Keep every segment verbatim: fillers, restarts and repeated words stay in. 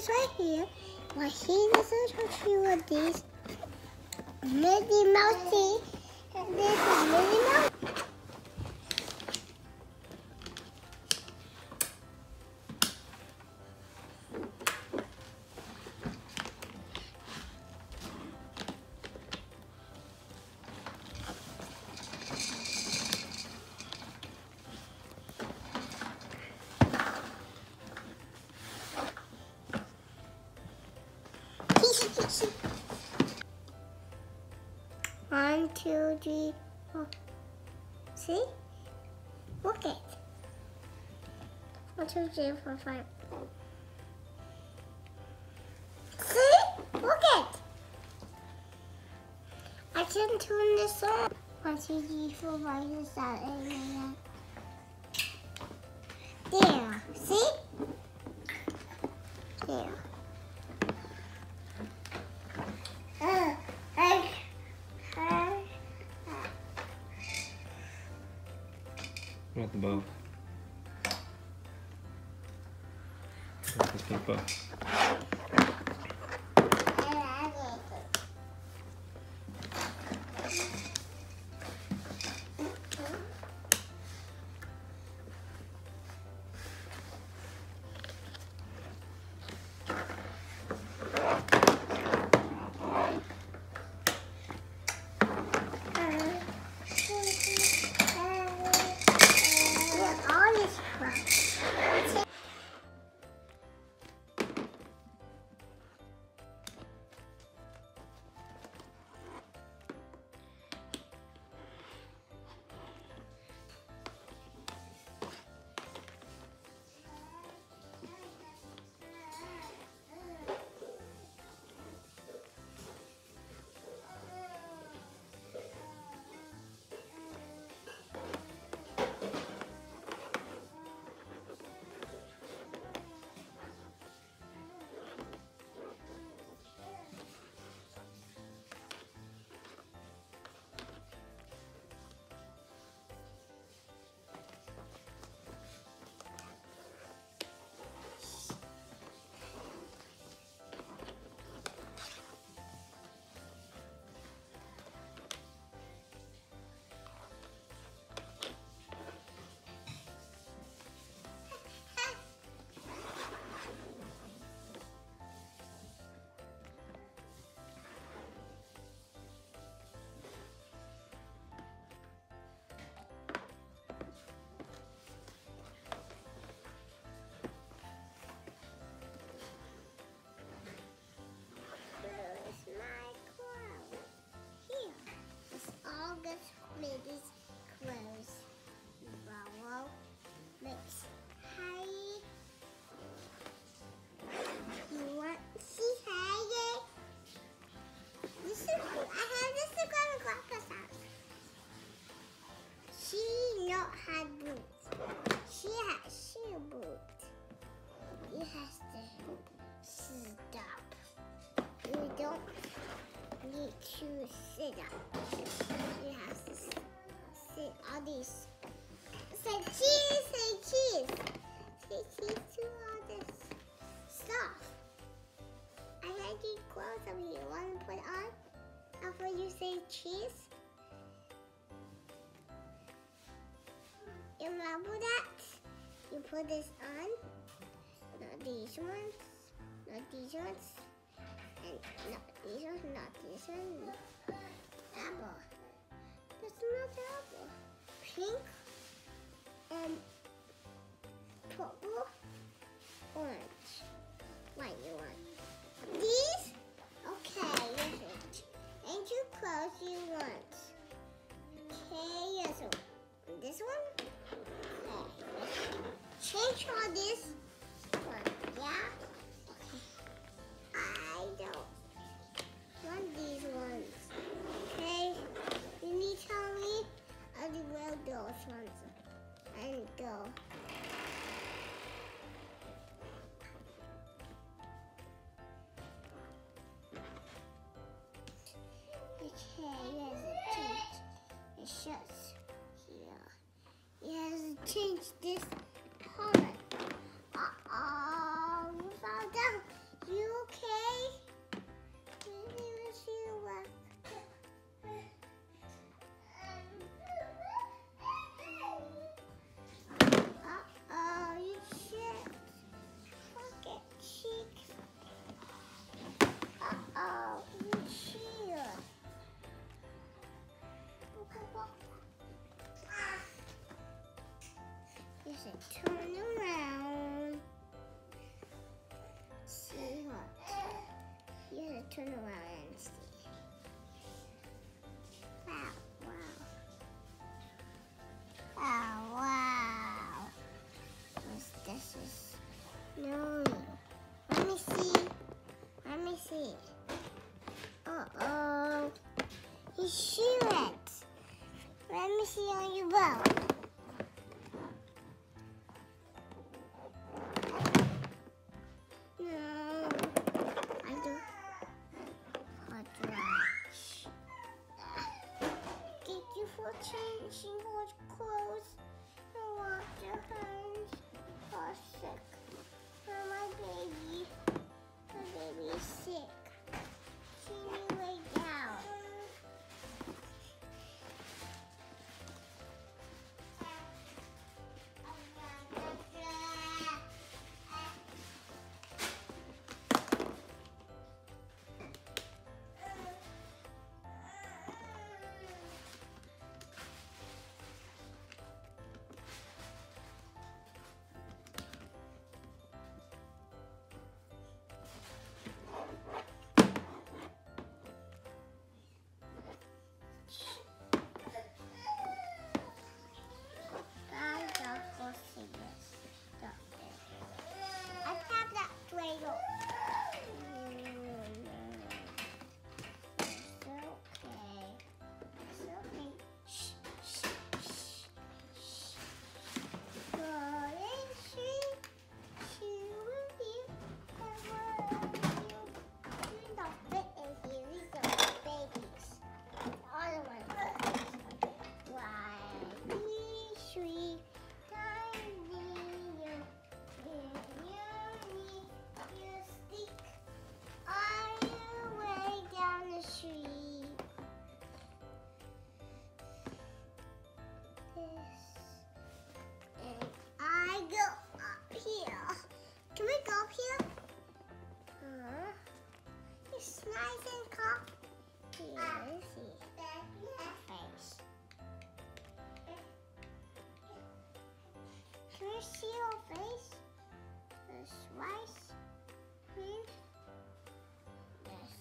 this right here. Well, here's a social tree with these Minnie Mouse. And this is Minnie Mouse. One, two, three, four. See? Look it. One, two, three, four, five. See? Look it. I can turn this on. One, two, three, four, five, six, seven, eight, nine. There. See? There. Uh, I, I, What about the bow? What's this big bow? Minnie's clothes. Borrow. Mix. Hi. You want to see hi? This is cool. I have this to go to Grandpa's house. She not had boots. She has shoe boots. You have to stop. You don't need to sit up. You have to sit on these. Say cheese, say cheese. Say cheese to all this stuff. I had these clothes over here. Want to put on after you say cheese? You remember that? You put this on. Not these ones. Not these ones. And not these ones. Not these ones. Apple. That's not apple. Pink. And purple. Orange. What you want? These? Okay, listen. And you clothes you want. Okay, yes. This one? Okay. Change all this one, yeah? Okay. I don't want these ones. Okay? You need to tell me I will wear those ones. And go. Okay, here's the change. It shuts here. You have to change this color. Uh-oh, you fell down. turn around and see. Wow, wow. Oh, wow. What's this is no. Let me see. Let me see. Uh-oh. You shoot it. Let me see on your bow. No. I don't. Hot watch. Thank you for changing your clothes. I want your hands are sick. Oh, my baby. My baby is sick. She need to lay down. Can you see your face? This rice, green, this.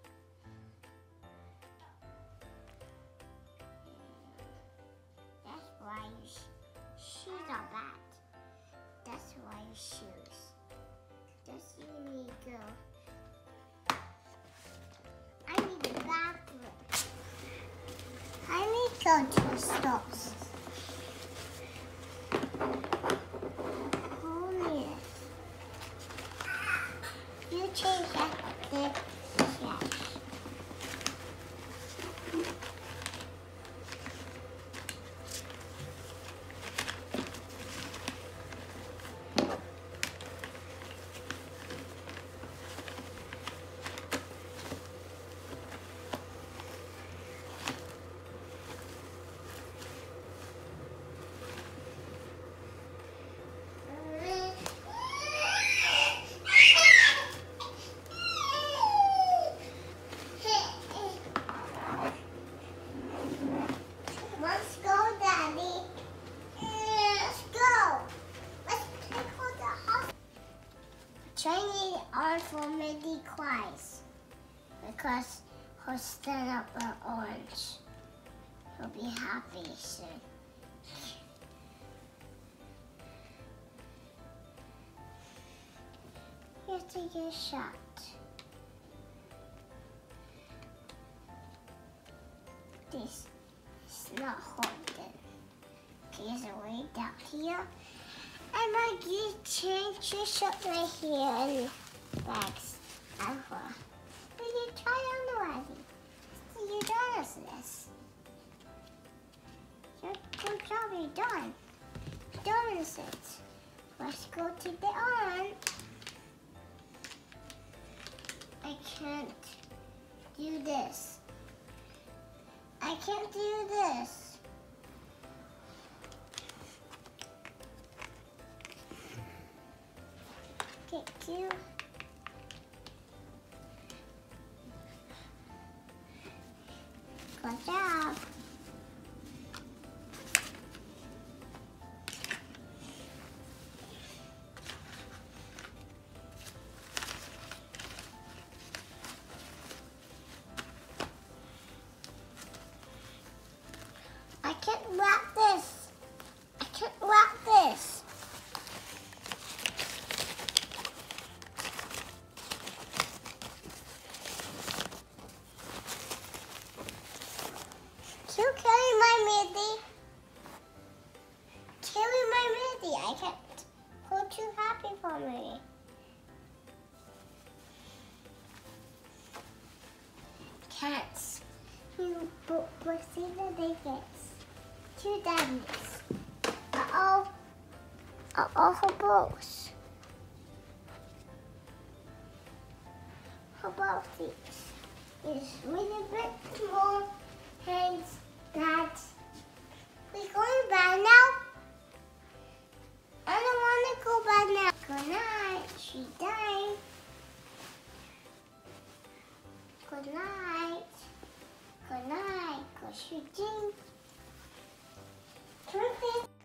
That's why your sh shoes are bad. That's why your shoes. That's you need to go. I need the bathroom. I need to go to the stores. You change that the trash. Training are for Minnie Mouse because he'll stand up an orange. He'll be happy soon. You have to get a shot. This is not holding. Okay, so way down here. And I get change your shirt right here and bags. Alpha. But you try on already. So you done this. Your good job is done. Done is it. Let's go to the on. I can't do this. I can't do this. Get you. Good job. wrap this. I can't wrap this. Kill Kelly, my Minnie. Kelly, my Minnie. I can't hold too happy for me. Cats. You will see the biggest. Two daddies. Uh-oh. Uh-oh, her both. Her both these. It's really bit more hands that we going back now. I don't want to go back now. Good night. She died. Good night. Good night. Good shooting. Perfect.